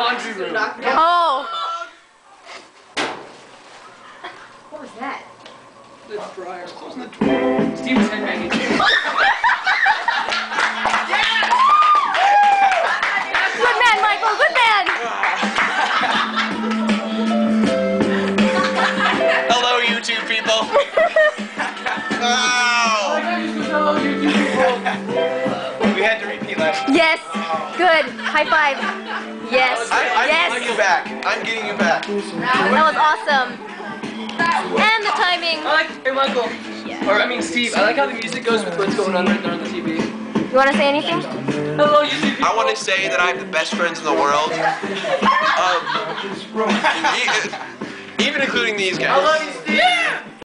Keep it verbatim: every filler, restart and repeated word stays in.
laundry room. Oh. What was that? The dryer. Closing the door. Steve was headbanging. Good man, Michael. Good man. Hello, YouTube people. Oh. Hello, YouTube people. We had to repeat last time. Yes. Good. High five. Yes. I, I'm Yes. getting you back. I'm getting you back. That was awesome. And the timing. I like, hey Michael, or I mean Steve, I like how the music goes with what's going on right there on the T V. You want to say anything? Hello, YouTube people. I want to say that I have the best friends in the world. Um, e- even including these guys. I love you, Steve.